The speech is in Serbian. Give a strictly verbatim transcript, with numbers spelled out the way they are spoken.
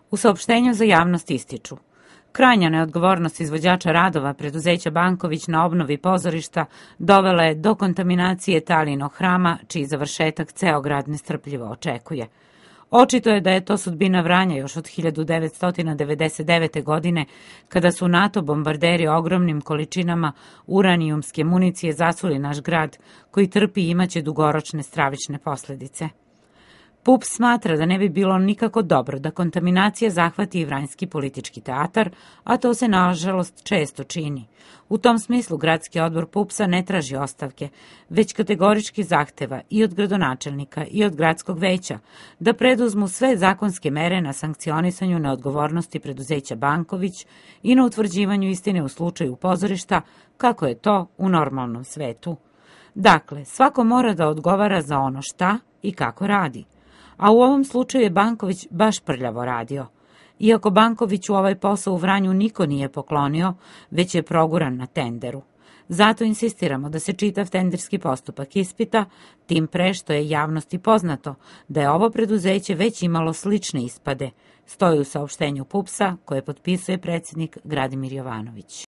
U saopštenju za javnost ističu: krajnja neodgovornost izvođača radova preduzeća Banković na obnovi pozorišta dovela je do kontaminacije Talinog hrama, čiji završetak ceo grad nestrpljivo očekuje. Očito je da je to sudbina Vranja još od hiljadu devetsto devedeset devete. godine, kada su NATO bombarderi ogromnim količinama uranijumske municije zasuli naš grad, koji trpi i imaće dugoročne stravične posledice. P U P S smatra da ne bi bilo nikako dobro da kontaminacija zahvati i Vranjski politički teatar, a to se nažalost često čini. U tom smislu gradski odbor P U P S-a ne traži ostavke, već kategorički zahteva i od gradonačelnika i od gradskog veća da preduzmu sve zakonske mere na sankcionisanju neodgovornosti preduzeća Banković i na utvrđivanju istine u slučaju pozorišta, kako je to u normalnom svetu. Dakle, svako mora da odgovara za ono šta i kako radi. A u ovom slučaju je Banković baš prljavo radio. Iako Banković u ovaj posao u Vranju niko nije poklonio, već je proguran na tenderu. Zato insistiramo da se čitav tenderski postupak ispita, tim pre što je javnosti poznato da je ovo preduzeće već imalo slične ispade, stoji u saopštenju P U P S-a koje potpisuje predsjednik Gradimir Jovanović.